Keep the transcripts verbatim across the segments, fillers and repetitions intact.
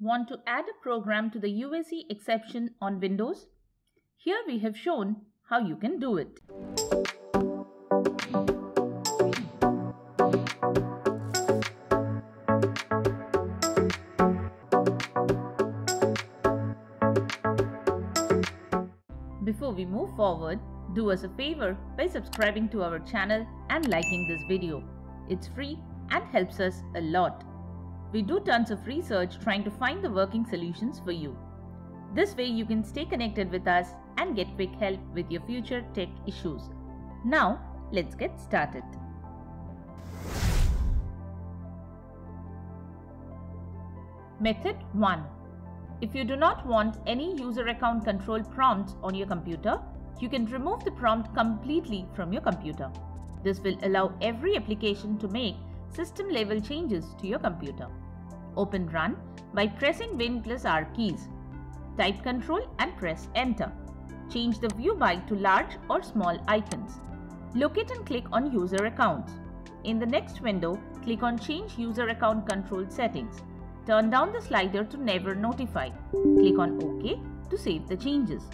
Want to add a program to the U A C exception on Windows? Here we have shown how you can do it. Before we move forward, do us a favor by subscribing to our channel and liking this video. It's free and helps us a lot. We do tons of research trying to find the working solutions for you. This way you can stay connected with us and get quick help with your future tech issues. Now, let's get started. Method one. If you do not want any user account control prompts on your computer, you can remove the prompt completely from your computer. This will allow every application to make system-level changes to your computer. Open Run by pressing Win plus R keys. Type Control and press Enter. Change the view by to large or small icons. Locate and click on User Accounts. In the next window, click on Change User Account Control Settings. Turn down the slider to Never Notify. Click on OK to save the changes.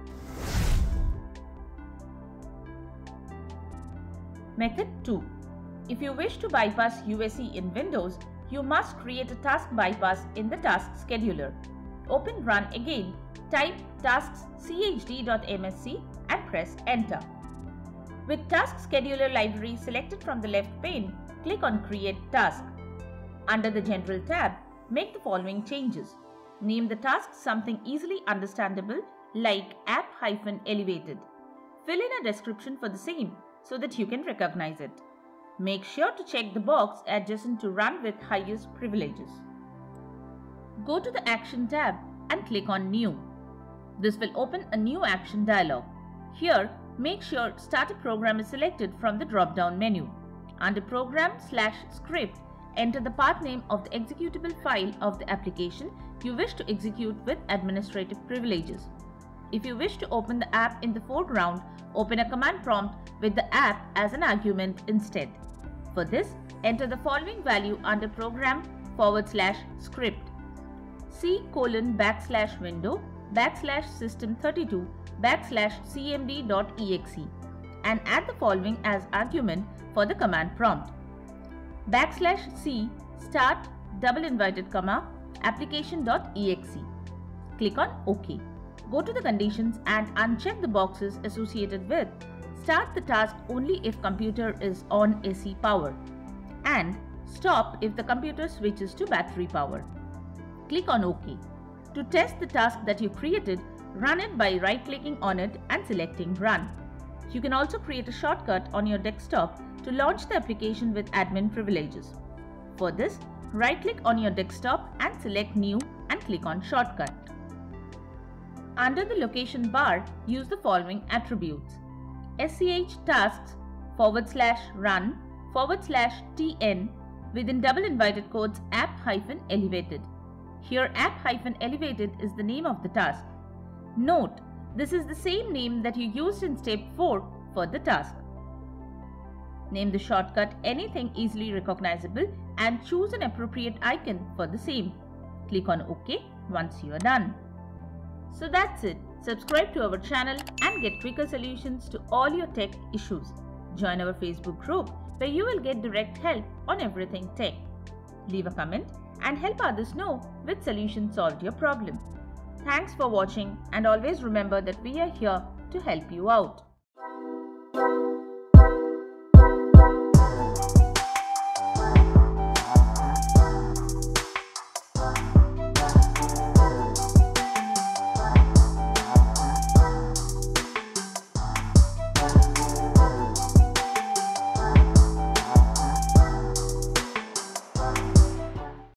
Method two. If you wish to bypass U A C in Windows, you must create a task bypass in the task scheduler. Open Run again, type tasks chd.msc and press Enter. With Task Scheduler library selected from the left pane, click on Create Task. Under the General tab, make the following changes. Name the task something easily understandable like app-elevated. Fill in a description for the same so that you can recognize it. Make sure to check the box adjacent to Run with highest privileges. Go to the Action tab and click on New. This will open a new action dialog. Here, make sure Start a Program is selected from the drop-down menu. Under Program slash Script, enter the path name of the executable file of the application you wish to execute with administrative privileges. If you wish to open the app in the foreground, open a command prompt with the app as an argument instead. For this, enter the following value under Program forward slash Script. C colon backslash window backslash system thirty-two backslash cmd.exe and add the following as argument for the command prompt. Backslash C start double inverted comma application.exe. Click on OK. Go to the conditions and uncheck the boxes associated with Start the task only if computer is on A C power and Stop if the computer switches to battery power. Click on OK. To test the task that you created, run it by right-clicking on it and selecting Run. You can also create a shortcut on your desktop to launch the application with admin privileges. For this, right-click on your desktop and select New and click on Shortcut. Under the location bar, use the following attributes. sch tasks forward slash run forward slash tn within double inverted quotes app-elevated. Here app-elevated is the name of the task. Note, this is the same name that you used in step four for the task. Name the shortcut anything easily recognizable and choose an appropriate icon for the same. Click on OK once you are done. So that's it. Subscribe to our channel and get quicker solutions to all your tech issues. Join our Facebook group where you will get direct help on everything tech. Leave a comment and help others know which solution solved your problem. Thanks for watching and always remember that we are here to help you out.